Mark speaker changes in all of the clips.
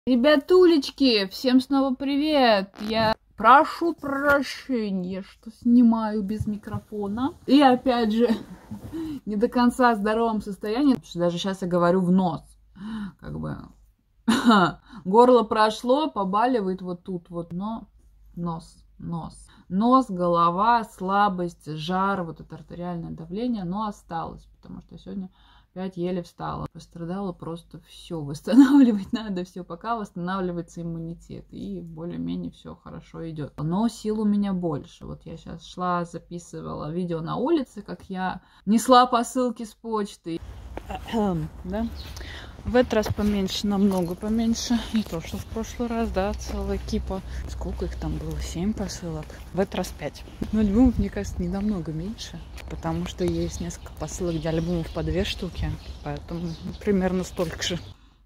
Speaker 1: Ребятулечки, всем снова привет! Я прошу прощения, что снимаю без микрофона. И опять же, не до конца в здоровом состоянии. Потому что даже сейчас я говорю в нос. Как бы горло прошло, побаливает вот тут вот, но нос. Нос, голова, слабость, жар, вот это артериальное давление, но осталось, потому что сегодня опять еле встала. Пострадало просто все. Восстанавливать надо все, пока восстанавливается иммунитет. И более-менее все хорошо идет. Но сил у меня больше. Вот я сейчас шла, записывала видео на улице, как я несла посылки с почты. Да? В этот раз поменьше, намного поменьше. Не то, что в прошлый раз, да, целая кипа. Сколько их там было? 7 посылок. В этот раз 5. Но альбомов, мне кажется, не намного меньше. Потому что есть несколько посылок, где альбомов по 2 штуки. Поэтому примерно столько же.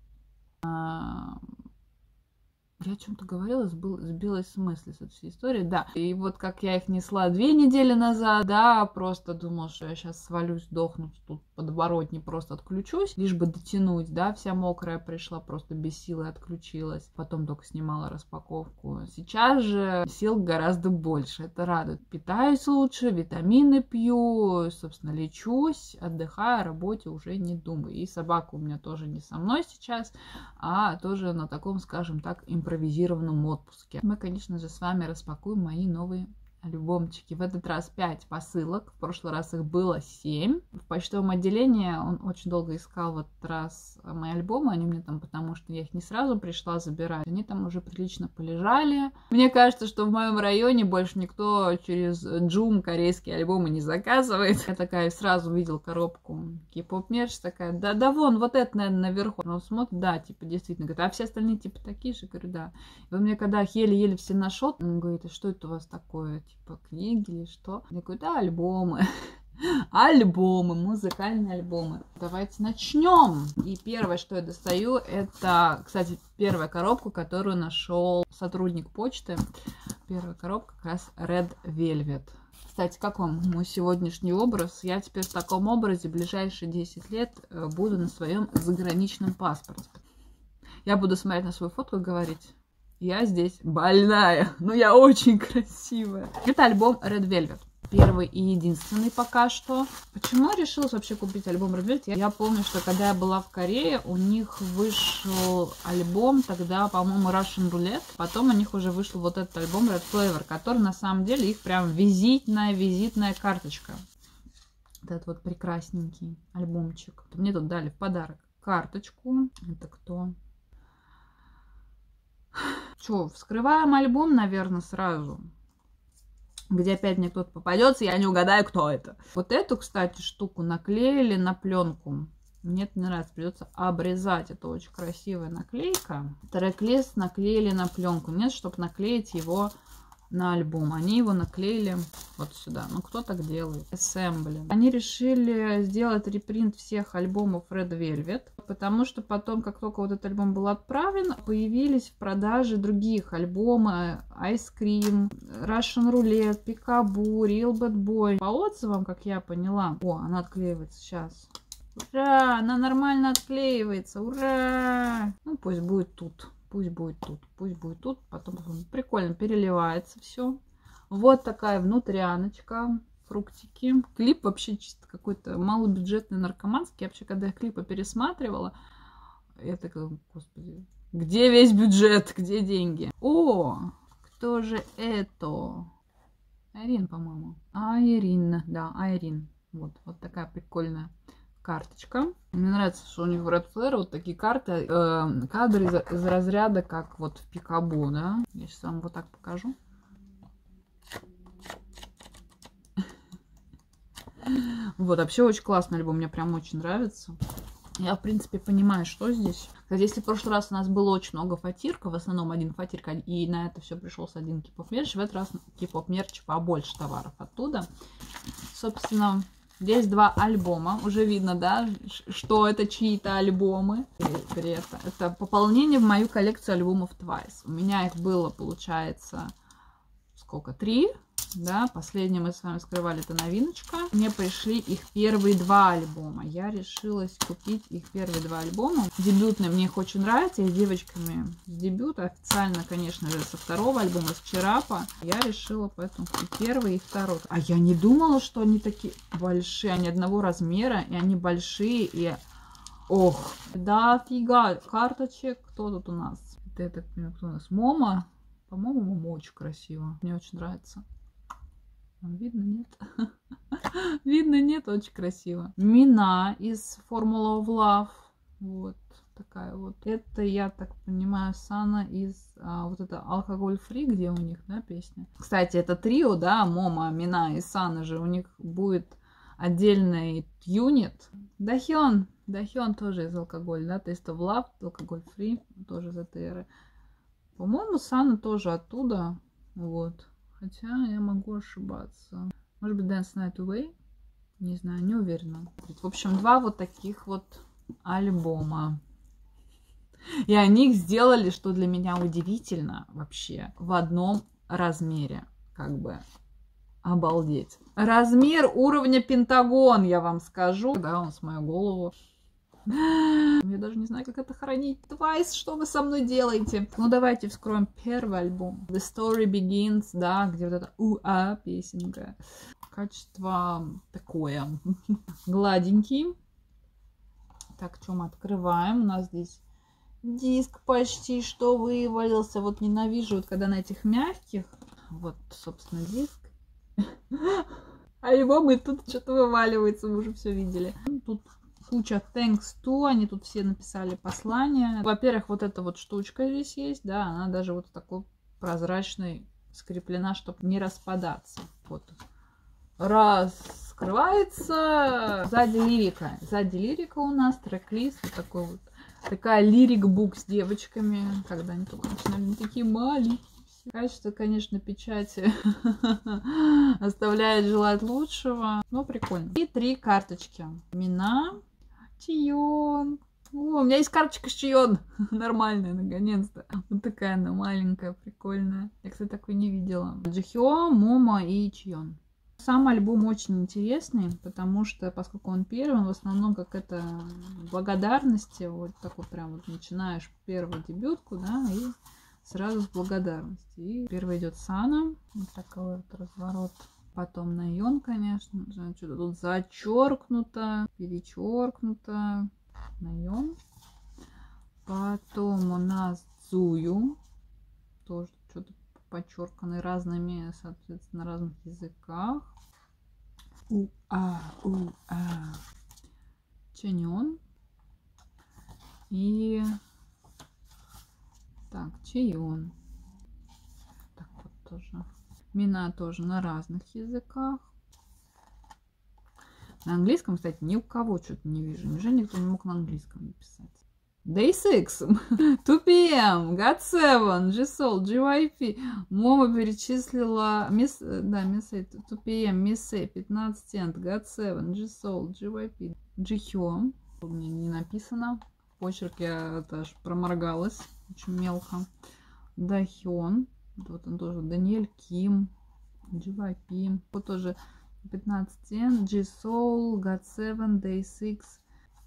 Speaker 1: Я о чем-то говорила, сбилась с мысли с этой всей истории, да. И вот как я их несла 2 недели назад, да, просто думала, что я сейчас свалюсь, сдохну, тут подворотни просто отключусь, лишь бы дотянуть, да, вся мокрая пришла, просто без силы отключилась. Потом только снимала распаковку. Сейчас же сил гораздо больше, это радует. Питаюсь лучше, витамины пью, собственно, лечусь, отдыхаю, о работе уже не думаю. И собака у меня тоже не со мной сейчас, а тоже на таком, скажем так, импровизированном отпуске. Мы, конечно же, с вами распакуем мои новые альбомчики. В этот раз 5 посылок. В прошлый раз их было 7. В почтовом отделении он очень долго искал в этот раз мои альбомы. Они мне там, потому что я их не сразу пришла забирать. Они там уже прилично полежали. Мне кажется, что в моем районе больше никто через Joom корейские альбомы не заказывает. Я такая сразу увидела коробку K-pop мерч, такая, да вон, вот это, наверное, наверху. Он смотрит, да, типа, действительно. Говорит, а все остальные, типа, такие же? Говорю, да. И он мне когда еле-еле все нашел, он говорит, а что это у вас такое? Типа книги или что? Я говорю, да, альбомы. Альбомы, музыкальные альбомы. Давайте начнем. И первое, что я достаю, это, кстати, первая коробка, которую нашел сотрудник почты. Первая коробка как раз Red Velvet. Кстати, как вам мой сегодняшний образ? Я теперь в таком образе ближайшие 10 лет буду на своем заграничном паспорте. Я буду смотреть на свою фотку и говорить: я здесь больная, но я очень красивая. Это альбом Red Velvet. Первый и единственный пока что. Почему я решила вообще купить альбом Red Velvet? Я помню, что когда я была в Корее, у них вышел альбом, тогда, по-моему, Russian Roulette. Потом у них уже вышел вот этот альбом Red Flavor, который на самом деле их прям визитная карточка. Вот этот вот прекрасненький альбомчик. Мне тут дали в подарок карточку. Это кто? Что, вскрываем альбом, наверное, сразу. Где опять мне кто-то попадется, я не угадаю, кто это. Вот эту, кстати, штуку наклеили на пленку. Мне это не нравится, придется обрезать. Это очень красивая наклейка. Трек-лист наклеили на пленку. Нет, чтобы наклеить его на альбом. Они его наклеили вот сюда. Ну, кто так делает? Assembly. Они решили сделать репринт всех альбомов Red Velvet, потому что потом, как только вот этот альбом был отправлен, появились в продаже других альбомы: Ice Cream, Russian Roulette, Peekaboo, Real Bad Boy. По отзывам, как я поняла... О, она отклеивается сейчас. Ура! Она нормально отклеивается. Ура! Ну, пусть будет тут. Пусть будет тут, потом прикольно переливается все. Вот такая внутряночка, фруктики. Клип вообще чисто какой-то малобюджетный, наркоманский. Я вообще, когда я клипы пересматривала, я такая, господи, где весь бюджет, где деньги? О, кто же это? Айрин, по-моему. Айрин, да, Айрин. Вот такая прикольная карточка. Мне нравится, что у них в Red Flare вот такие карты, кадры из разряда, как вот в Peekaboo, да. Я сейчас вам вот так покажу. Вот, вообще очень классный альбом, мне прям очень нравится. Я, в принципе, понимаю, что здесь. Кстати, если в прошлый раз у нас было очень много фатирка, в основном один фатирка, и на это все пришелся один K-pop мерч, в этот раз K-pop мерч побольше товаров оттуда. Собственно, здесь 2 альбома. Уже видно, да, что это чьи-то альбомы. Это пополнение в мою коллекцию альбомов Twice. У меня их было, получается, сколько? 3. Да, последнее мы с вами скрывали, это новиночка. Мне пришли их первые 2 альбома. Я решилась купить их первые 2 альбома. Дебютные мне их очень нравятся. И с девочками с дебюта. Официально, конечно же, со 2-го альбома, с Чирапа. Я решила поэтому купить 1-й и 2-й. А я не думала, что они такие большие. Они одного размера, и они большие. И... Ох, да фига. Карточек. Кто тут у нас? Это, я так понимаю, кто у нас? Момо. По-моему, Момо очень красиво. Мне очень нравится. Видно, нет? Видно, нет, очень красиво. Мина из Formula of Love. Вот такая вот. Это, я так понимаю, Сана из вот это Алкоголь Фри, где у них, да, песня. Кстати, это трио, да, Момо, Мина и Сана же. У них будет отдельный юнит. Дахён. Дахён тоже из Алкоголь, да, Taste of Love, Алкоголь Фри, тоже из этой эры. По-моему, Сана тоже оттуда. Вот. Хотя я могу ошибаться. Может быть, Dance Night Away? Не знаю, не уверена. В общем, 2 вот таких вот альбома. И они их сделали, что для меня удивительно вообще, в одном размере. Как бы обалдеть. Размер уровня Пентагон, я вам скажу. Да, он с мою голову. Я даже не знаю, как это хранить. Твайс, что вы со мной делаете? Ну, давайте вскроем первый альбом. The Story Begins, да, где вот эта уа песенка. Качество такое. Гладенький. Так, что мы открываем? У нас здесь диск почти что вывалился. Вот ненавижу, вот когда на этих мягких. Вот, собственно, диск. Альбомы тут что-то вываливается, вы уже все видели. Тут куча thanks to, они тут все написали послание. Во-первых, вот эта вот штучка здесь есть, да, она даже вот такой прозрачной скреплена, чтобы не распадаться. Вот. Раскрывается. Сзади лирика. Сзади лирика у нас, трек-лист, вот такой вот. Такая лирик-бук с девочками, когда они только начинали, они такие маленькие. Качество, конечно, печати оставляет желать лучшего, но прикольно. И 3 карточки. Мина, Чион. О, у меня есть карточка с Чион. Нормальная, наконец-то. Вот такая она маленькая, прикольная. Я, кстати, такой не видела. Джихё, Момо и Чион. Сам альбом очень интересный, потому что, поскольку он первый, он в основном как это благодарности. Вот такой прям вот начинаешь первую дебютку, да, и сразу с благодарности. И первый идет Сана. Вот такой вот разворот. Потом Найон, конечно. Что-то тут зачеркнуто, перечеркнуто. Найон. Потом у нас Цую. Тоже что-то подчерканы разными, соответственно, на разных языках. Ченьон. И так, Чион. Так вот тоже. Мина тоже на разных языках. На английском, кстати, ни у кого что-то не вижу. Неужели никто не мог на английском написать? Day 6, 2 PM, GOT7, G-Soul, JYP. Момо перечислила Miss 2 PM, Miss A, 15 Cent, GOT7, G-Soul, JYP, Jihyo. Мне не написано. Почерк я аж проморгалась. Очень мелко. Дахён. Вот он тоже. Даниэль Ким. JYP. Вот тоже 15 Cent, G-Soul, GOT7, Day 6.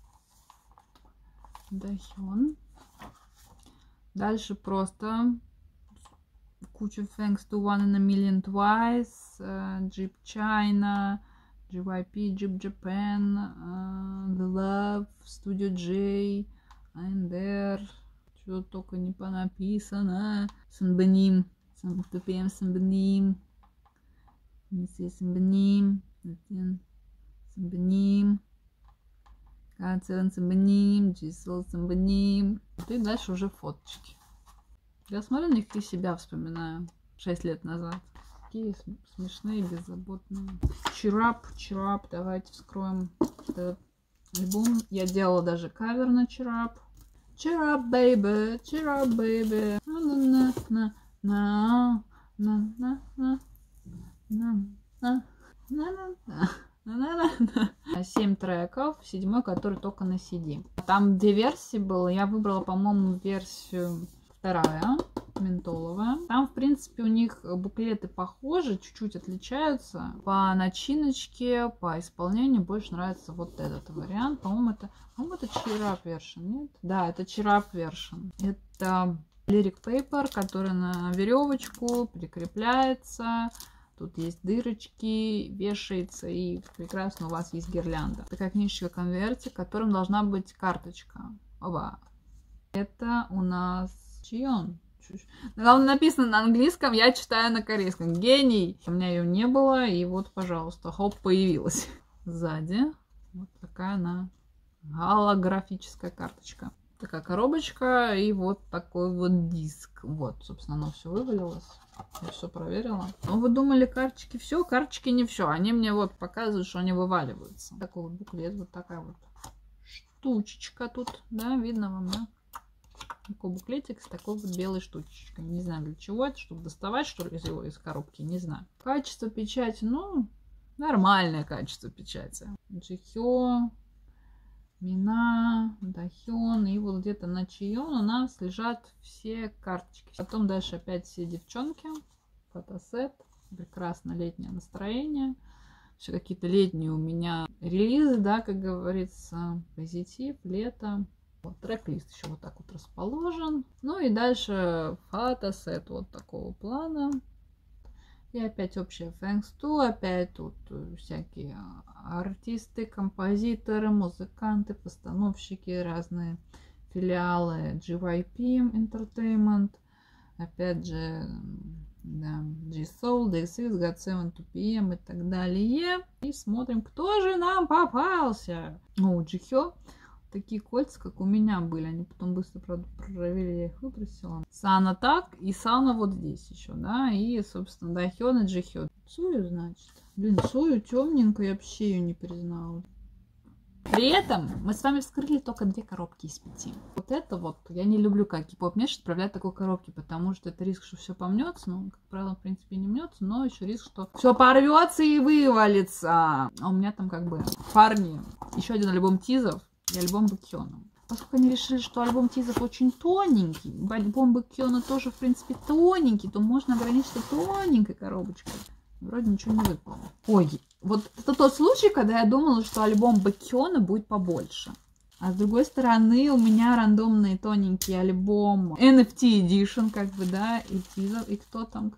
Speaker 1: Дахён. Дальше просто куча Thanks to One in a Million Twice, Jeep China, JYP, Jeep Japan, The Love, Studio J, ANDR, что только не понаписано. Санбаним, Самбутупем Самбаним, Мисси Самбаним, Самбаним. GOT7 Самбаним, G-Soul Самбаним. И дальше уже фоточки. Я смотрю на них и себя вспоминаю 6 лет назад. Такие смешные, беззаботные. Чирап. Давайте вскроем этот альбом. Я делала даже кавер на Чирап. Чирап, baby, Чирап, baby. На-на-на-на-на-на-на-на-на. 7 треков, 7, который только на CD. Там 2 версии было. Я выбрала, по-моему, версию 2. ментоловая. Там, в принципе, у них буклеты похожи, чуть-чуть отличаются. По начиночке, по исполнению больше нравится вот этот вариант. По-моему, это Cheer Up Version, нет? Да, это Cheer Up Version. Это Lyric Paper, который на веревочку прикрепляется. Тут есть дырочки, вешается, и прекрасно у вас есть гирлянда. Такая книжечка конвертик, в котором должна быть карточка. Оба. Это у нас Чион. Там написано на английском, я читаю на корейском. Гений! У меня ее не было, и вот, пожалуйста, хоп, появилась. Сзади вот такая она голографическая карточка. Такая коробочка и вот такой вот диск. Вот, собственно, оно все вывалилось. Я все проверила. Ну, вы думали, карточки все? Карточки не все. Они мне вот показывают, что они вываливаются. Такой вот буклет, вот такая вот штучечка тут. Да, видно вам, да? Такой буклетик с такой вот белой штучечкой. Не знаю, для чего это, чтобы доставать, что ли, из коробки, не знаю. Качество печати, ну, нормальное качество печати. Джихё, Мина, Дахён, и вот где-то на Чион у нас лежат все карточки. Потом дальше опять все девчонки. Фотосет. Прекрасно летнее настроение. Все какие-то летние у меня релизы, да, как говорится. Позитив, лето. Вот, трек-лист еще вот так вот расположен. Ну и дальше фотосет вот такого плана. И опять общая thanks to, опять тут всякие артисты, композиторы, музыканты, постановщики, разные филиалы GYP Entertainment, опять же, да, G-Soul, DXX, GOT7, 2PM и так далее. И смотрим, кто же нам попался. О, Джихё. Такие кольца, как у меня были. Они потом быстро, правда, проржавели, я их выбросила. Сана так, и Сана вот здесь еще, да. И, собственно, Дахён и Джихё. Сую, значит. Блин, Сую темненькую, я вообще ее не признала. При этом мы с вами вскрыли только 2 коробки из 5. Вот это вот, я не люблю, как K-pop Mesh отправлять такой коробки, потому что это риск, что все помнется. Ну, как правило, в принципе, не мнется, но еще риск, что все порвется и вывалится. А у меня там как бы парни. Еще один альбом тизов. И альбом Бэкхёна. Поскольку они решили, что альбом тизов очень тоненький, альбом Бэкхёна тоже, в принципе, тоненький, то можно ограничиться тоненькой коробочкой. Вроде ничего не выпало. Ой, вот это тот случай, когда я думала, что альбом Бэкхёна будет побольше. А с другой стороны, у меня рандомный тоненький альбом NFT Edition, как бы, да, и тизов, и кто там...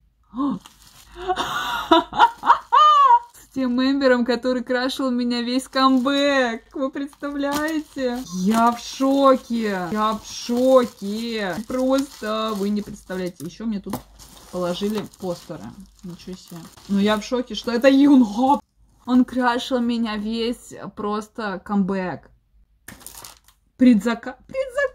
Speaker 1: Тем мембером, который крашил меня весь камбэк. Вы представляете? Я в шоке. Я в шоке. Просто вы не представляете. Еще мне тут положили постеры. Ничего себе. Но я в шоке, что это Юнго. Он крашил меня весь просто камбэк. Предзаказки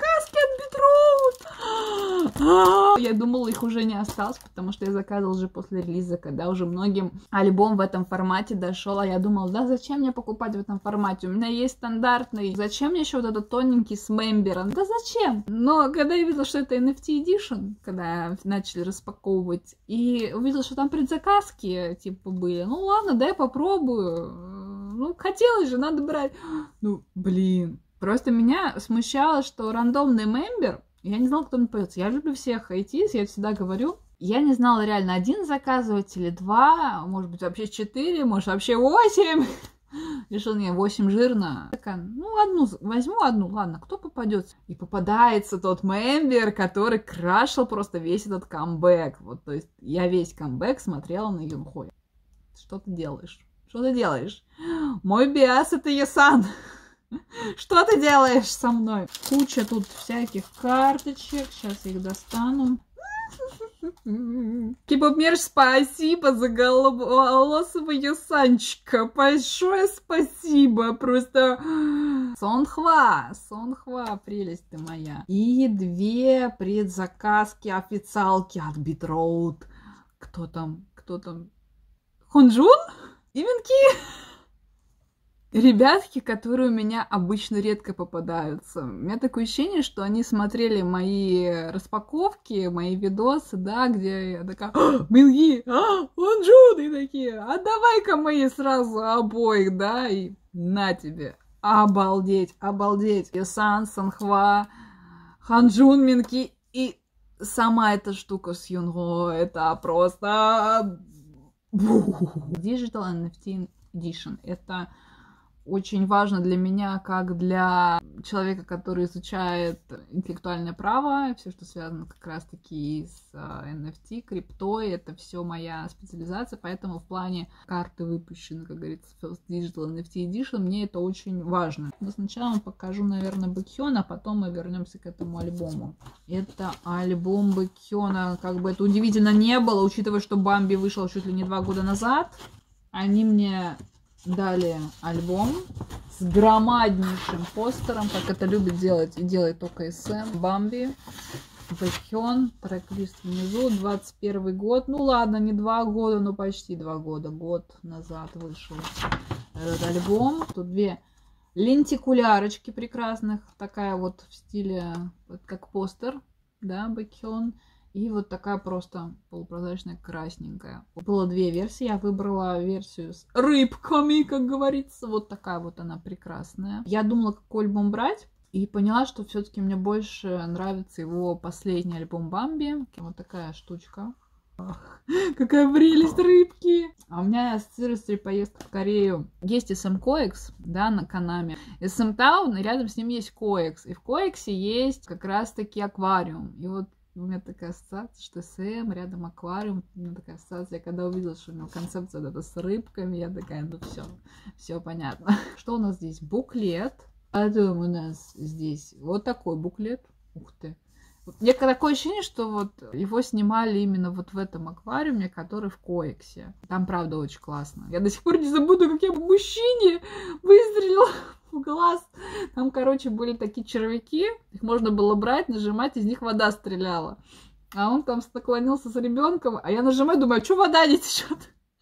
Speaker 1: от Битроут. Я думала, их уже не осталось, потому что я заказывала уже после релиза, когда уже многим альбом в этом формате дошел. А я думала, да зачем мне покупать в этом формате? У меня есть стандартный. Зачем мне еще вот этот тоненький с мембером? Да зачем? Но когда я видела, что это NFT Edition, когда начали распаковывать, и увидела, что там предзаказки типа были, ну ладно, дай попробую. Ну, хотелось же, надо брать. Ну, блин. Просто меня смущало, что рандомный мембер, я не знала, кто мне поется. Я люблю всех айтис, я всегда говорю. Я не знала реально 1 заказывать или 2, может быть вообще 4, может вообще 8. Решил, не, 8 жирно. Такая, ну, одну, возьму одну, ладно, кто попадется? И попадается тот мембер, который крашил просто весь этот камбэк. Вот, то есть я весь камбэк смотрела на Юнхо. Что ты делаешь? Что ты делаешь? Мой биас это Есан. Что ты делаешь со мной? Куча тут всяких карточек. Сейчас я их достану. K-pop Mesh, спасибо за голосового Ясанчика. Большое спасибо. Просто Сонхва, прелесть ты моя. И 2 предзаказки официалки от Битроут. Кто там? Хонджун? Именки? Ребятки, которые у меня обычно редко попадаются. У меня такое ощущение, что они смотрели мои распаковки, мои видосы, да, где я такая, Милги, Хонджун, и такие, а давай-ка мои сразу обоих, да, и на тебе. Обалдеть, обалдеть. Есан, Сонхва, Хонджун, Минки и сама эта штука с Юнго, это просто... Digital NFT Edition. Это очень важно для меня, как для человека, который изучает интеллектуальное право, все, что связано как раз-таки с NFT, криптой, это все моя специализация, поэтому в плане карты выпущены, как говорится, First Digital NFT Edition, мне это очень важно. Но сначала покажу, наверное, Бэкхён, а потом мы вернемся к этому альбому. Это альбом Бэкхёна, как бы это удивительно не было, учитывая, что Бамби вышел чуть ли не 2 года назад. Они мне дали альбом с громаднейшим постером, как это любит делать и делает только СМ. Бамби, Бэкхён, трек-лист внизу, 21 год. Ну ладно, не 2 года, но почти 2 года. Год назад вышел этот альбом. Тут 2 лентикулярочки прекрасных, такая вот в стиле, вот как постер, да, Бэкхён. И вот такая просто полупрозрачная красненькая. Было 2 версии. Я выбрала версию с рыбками, как говорится. Вот такая вот она прекрасная. Я думала, какой альбом брать. И поняла, что все-таки мне больше нравится его последний альбом Бамби. Вот такая штучка. Ах, какая прелесть рыбки! А у меня ассоциируется поездка в Корею. Есть SM Coex, да, на Канаме. SM Town, и рядом с ним есть Coex. И в Coex есть как раз-таки аквариум. И вот у меня такая ассоциация, что СМ, рядом аквариум. У меня такая ассоциация, я когда увидела, что у него концепция вот эта с рыбками, я такая, ну все понятно. Что у нас здесь? Буклет. Потом у нас здесь вот такой буклет. Ух ты. Мне такое ощущение, что вот его снимали именно вот в этом аквариуме, который в Коексе. Там, правда, очень классно. Я до сих пор не забуду, как я мужчине выстрелила в глаз. Там, короче, были такие червяки. Их можно было брать, нажимать, из них вода стреляла. А он там наклонился с ребенком, а я нажимаю, думаю, а что вода не течет?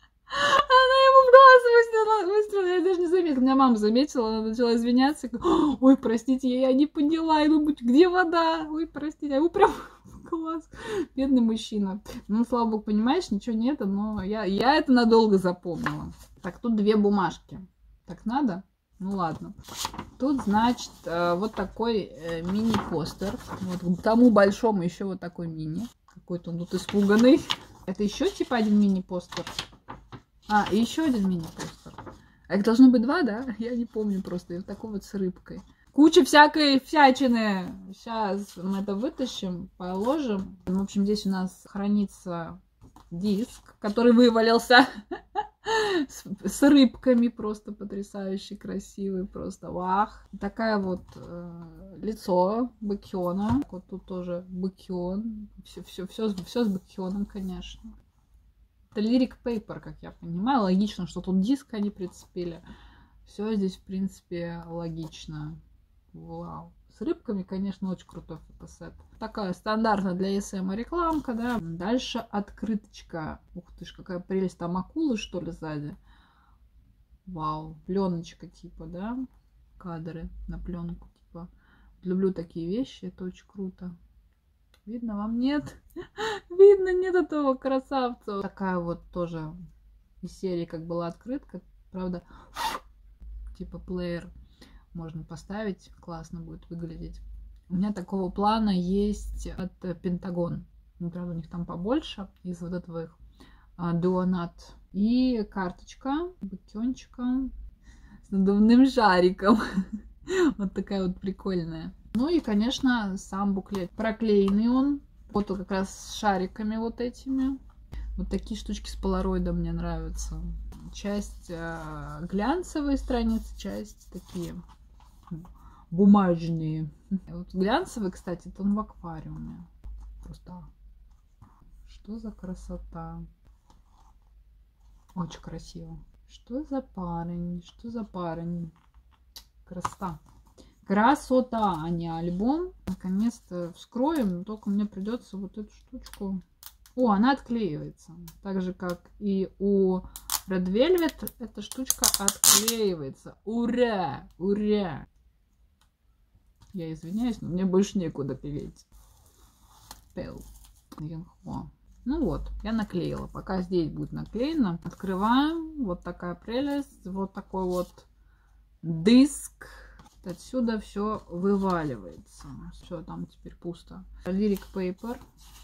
Speaker 1: Она ему в глаз выстрелила, я даже не заметила. Меня мама заметила, она начала извиняться. Ой, простите, я не поняла. Я думаю, где вода? Ой, простите, а ему прям в глаз. Бедный мужчина. Ну, слава богу, понимаешь, ничего нет, но я это надолго запомнила. Так, тут 2 бумажки. Так надо? Ну ладно. Тут, значит, вот такой мини-постер. Вот к тому большому еще вот такой мини. Какой-то он тут испуганный. Это еще типа один мини-постер. А, и еще один мини-постер. А их должно быть 2, да? Я не помню просто. И вот такой вот с рыбкой. Куча всякой всячины. Сейчас мы это вытащим, положим. В общем, здесь у нас хранится диск, который вывалился. С рыбками, просто потрясающе красивый, просто вах. Такая вот лицо Бэкхёна. Вот тут тоже Бэкхён. Все с Бэкхёном, конечно. Это Lyric Paper, как я понимаю. Логично, что тут диск они прицепили. Все здесь, в принципе, логично. Вау. С рыбками, конечно, очень крутой фотосет. Такая стандартная для СМ рекламка, да. Дальше открыточка. Ух ты ж, какая прелесть. Там акулы, что ли, сзади? Вау. Пленочка типа, да. Кадры на пленку типа. Люблю такие вещи, это очень круто. Видно вам? Нет? Видно, нет этого красавца. Такая вот тоже из серии, как была открытка. Правда, типа плеер можно поставить. Классно будет выглядеть. У меня такого плана есть от Пентагон. Ну, правда, у них там побольше. Из вот этого их дуонат. И карточка бутенчика с надувным шариком. Вот такая вот прикольная. Ну и, конечно, сам буклет. Проклеенный он. Вот как раз с шариками вот этими. Вот такие штучки с полароидом мне нравятся. Часть глянцевые страницы, часть такие бумажные. Вот глянцевый, кстати, это он в аквариуме. Просто что за красота. Очень красиво. Что за парень? Что за парень? Красота. Красота, а не альбом. Наконец-то вскроем. Только мне придется вот эту штучку. О, она отклеивается. Так же, как и у Red Velvet, эта штучка отклеивается. Ура! Ура! Я извиняюсь, но мне больше некуда клеить. Пел. Ну вот, я наклеила. Пока здесь будет наклеено. Открываем. Вот такая прелесть. Вот такой вот диск. Отсюда все вываливается. Все, там теперь пусто. Lyric Paper.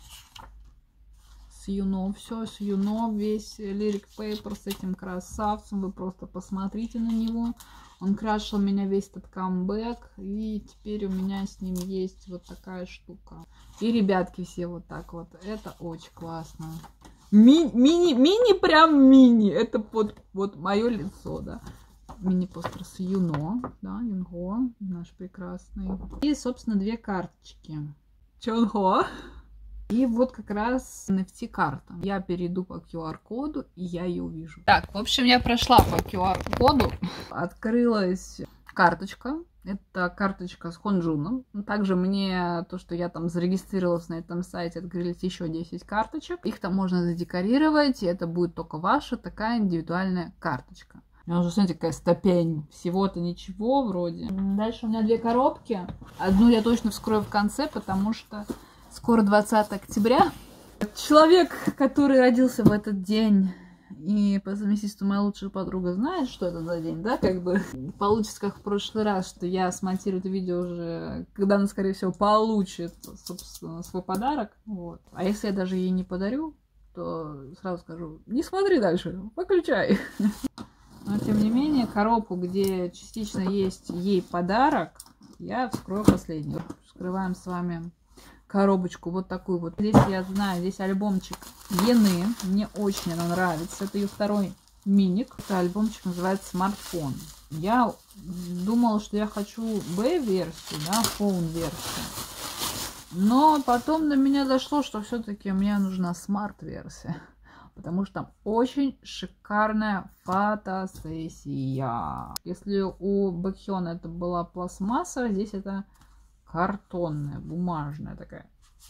Speaker 1: С Юно. Все с Юно. Весь Lyric Paper с этим красавцем. Вы просто посмотрите на него. Он крашил меня весь этот камбэк. И теперь у меня с ним есть вот такая штука. И ребятки все вот так вот. Это очень классно. Мини, прям мини. Это вот мое лицо, да. Мини-постер с Юно, да, Юнго, наш прекрасный. И, собственно, две карточки. Чонхо. И вот как раз NFT-карта. Я перейду по QR-коду, и я ее увижу. Так, в общем, я прошла по QR-коду. Открылась карточка. Это карточка с Хонджуном. Также мне то, что я там зарегистрировалась на этом сайте, открылись еще 10 карточек. Их там можно задекорировать, и это будет только ваша такая индивидуальная карточка. У меня уже, смотрите, какая ступень. Всего-то ничего вроде. Дальше у меня две коробки. Одну я точно вскрою в конце, потому что скоро 20 октября. Человек, который родился в этот день, и по совместительству моя лучшая подруга, знает, что это за день, да? Как бы получится, как в прошлый раз, что я смонтирую это видео уже, когда она, скорее всего, получит, собственно, свой подарок. Вот. А если я даже ей не подарю, то сразу скажу, не смотри дальше, выключай. Но, тем не менее, коробку, где частично есть ей подарок, я вскрою последнюю. Вскрываем с вами коробочку вот такую вот. Здесь, я знаю, здесь альбомчик Ены. Мне очень она нравится. Это ее второй миник. Это альбомчик называется «Смартфон». Я думала, что я хочу B-версию, да, phone-версию. Но потом до меня дошло, что все-таки мне нужна смарт-версия. Потому что там очень шикарная фотосессия. Если у Бэкхёна это была пластмасса, здесь это картонная, бумажная такая.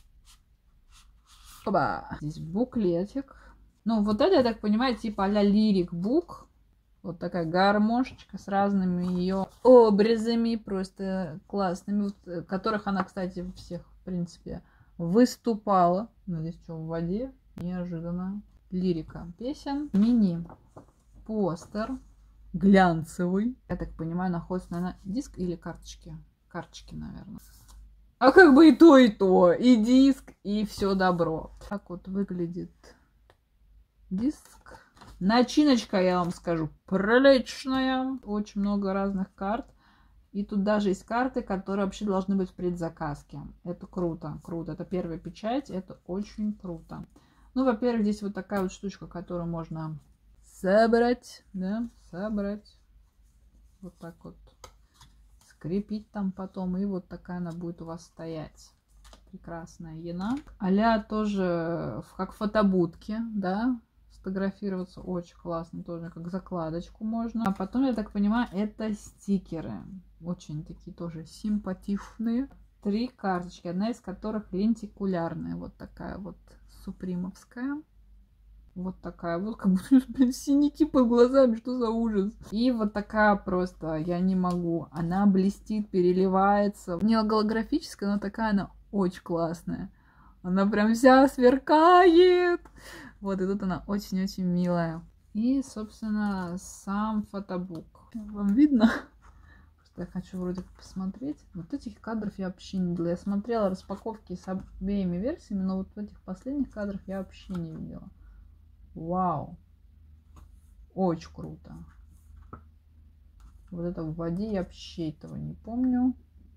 Speaker 1: Оба. Здесь буклетик. Ну, вот это, я так понимаю, типа а-ля Lyric Book. Вот такая гармошечка с разными ее образами, просто классными, вот, которых она, кстати, всех, в принципе, выступала. Здесь что, в воде? Неожиданно. Лирика песен. Мини-постер. Глянцевый. Я так понимаю, находится, наверное, диск или карточки? Карточки, наверное. А как бы и то, и то. И диск, и все добро. Так вот выглядит диск. Начиночка, я вам скажу, приличная. Очень много разных карт. И тут даже есть карты, которые вообще должны быть в предзаказке. Это круто, круто. Это первая печать, это очень круто. Ну, во-первых, здесь вот такая вот штучка, которую можно собрать, да, собрать. Вот так вот. Скрепить там потом, и вот такая она будет у вас стоять. Прекрасная Ена. А-ля тоже как в фотобудке, да, сфотографироваться очень классно, тоже как закладочку можно. А потом, я так понимаю, это стикеры. Очень такие тоже симпатичные. 3 карточки, одна из которых лентикулярная, вот такая вот. Супримовская. Вот такая вот, как будто, блин, синяки под глазами, что за ужас. И вот такая просто, я не могу. Она блестит, переливается. Не голографическая, но такая она очень классная. Она прям вся сверкает. Вот, и тут она очень-очень милая. И, собственно, сам фотобук. Вам видно? Я хочу вроде как посмотреть. Вот этих кадров я вообще не видела. Я смотрела распаковки с обеими версиями, но вот в этих последних кадрах я вообще не видела. Вау. Очень круто. Вот это в воде я вообще этого не помню.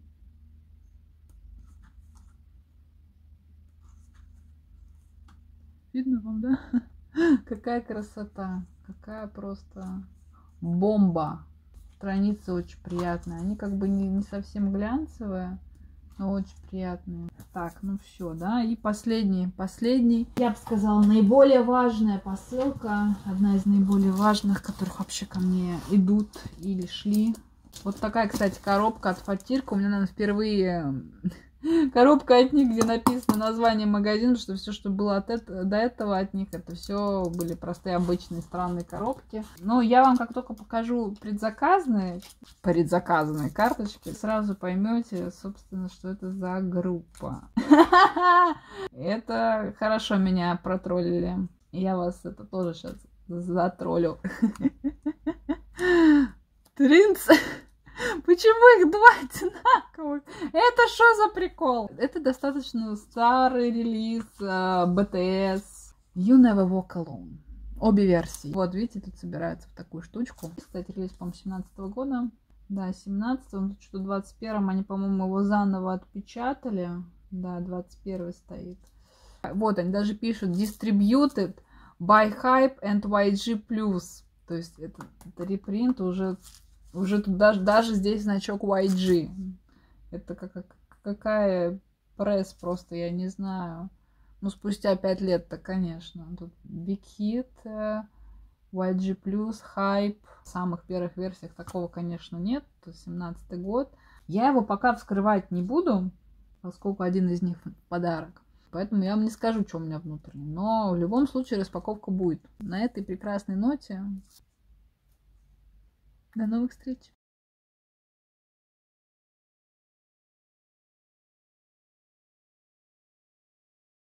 Speaker 1: Видно вам, да? Какая красота. Какая просто бомба. Страницы очень приятные. Они как бы не совсем глянцевые, но очень приятные. Так, ну все, да. И последний. Я бы сказала, наиболее важная посылка. Одна из наиболее важных, которых вообще ко мне идут или шли. Вот такая, кстати, коробка от Фатирка. У меня, наверное, впервые коробка от них, где написано название магазина, что все, что было до этого от них, это все были простые, обычные, странные коробки. Но я вам как только покажу предзаказные карточки, сразу поймете, собственно, что это за группа. Это хорошо меня протроллили. Я вас это тоже сейчас затроллю. Тринц. Почему их два одинаковых? Это что за прикол? Это достаточно старый релиз BTS You Never Walk Alone. Обе версии. Вот, видите, тут собирается в такую штучку. Кстати, релиз, по-моему, 17-го года. Да, 17-го. Тут что 21-м они, по-моему, его заново отпечатали. Да, 21-й стоит. Вот, они даже пишут Distributed by Hype and YG+. То есть это репринт уже тут даже здесь значок YG. Это какая пресс просто, я не знаю. Ну, спустя 5 лет-то, конечно. Тут Big Hit, YG+, Hype. В самых первых версиях такого, конечно, нет. Это 17-й год. Я его пока вскрывать не буду, поскольку один из них в подарок. Поэтому я вам не скажу, что у меня внутри. Но в любом случае распаковка будет. На этой прекрасной ноте до новых встреч!